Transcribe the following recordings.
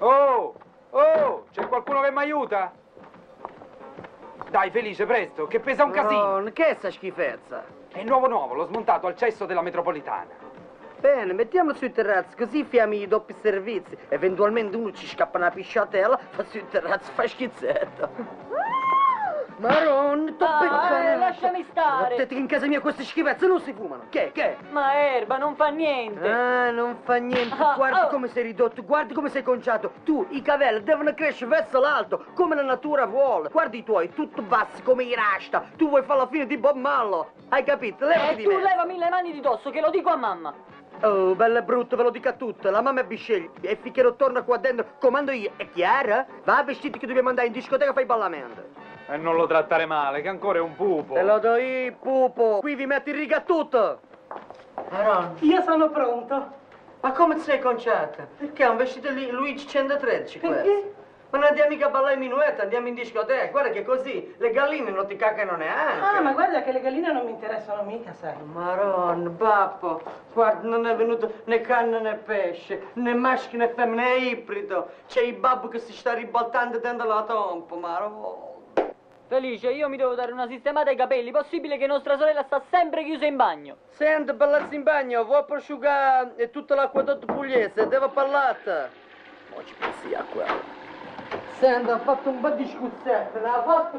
Oh! Oh! C'è qualcuno che mi aiuta? Dai, Felice, presto, che pesa un casino. Che è sta schifezza? È nuovo, l'ho smontato al cesso della metropolitana. Bene, mettiamolo sui terrazzi, così fiammi i doppi servizi. Eventualmente uno ci scappa una pisciatella, fa sui terrazzi, fa schizzetto. Maron, lasciami stare. Mettete che in casa mia queste schifezze non si fumano. Che? Ma Erba, non fa niente. Ah, non fa niente. Guardi come sei ridotto, guardi come sei conciato. Tu, i capelli devono crescere verso l'alto, come la natura vuole. Guardi i tuoi, tutto bassi come i rasta. Tu vuoi fare la fine di Bob Marley. Hai capito? Levati di Tu me. levami le mani di dosso, che lo dico a mamma. Oh, bella e brutta, ve lo dico a tutte. La mamma è bisceglie e finché torna qua dentro, comando io. È chiaro? Va vestiti che dobbiamo andare in discoteca a fare il ballamento. E non lo trattare male, che ancora è un pupo. Te lo do io, pupo. Qui vi metti in riga tutto. Maron. Io sono pronto. Ma come ti sei conciata? Perché è un vestito lì Luigi 113 questo? Perché? Ma non andiamo mica a ballare in minuetta, andiamo in discoteca. Guarda che così le galline non ti cacano neanche. Ah, ma guarda che le galline non mi interessano mica, sai. Maron, babbo, guarda, non è venuto né carne né pesce, né maschio né femmina, è ibrido. C'è il babbo che si sta ribaltando dentro la tomba, Maron. Felice, io mi devo dare una sistemata ai capelli. Possibile che nostra sorella sta sempre chiusa in bagno? Senti, ballazzi in bagno, vuoi prosciugare tutta l'acquedotto pugliese, devo parlare. Oggi pensi a quello. Senti, ha fatto un po' di scuzzette, l'ha fatto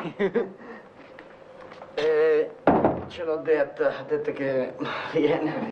per... ce l'ho detto, ha detto che viene.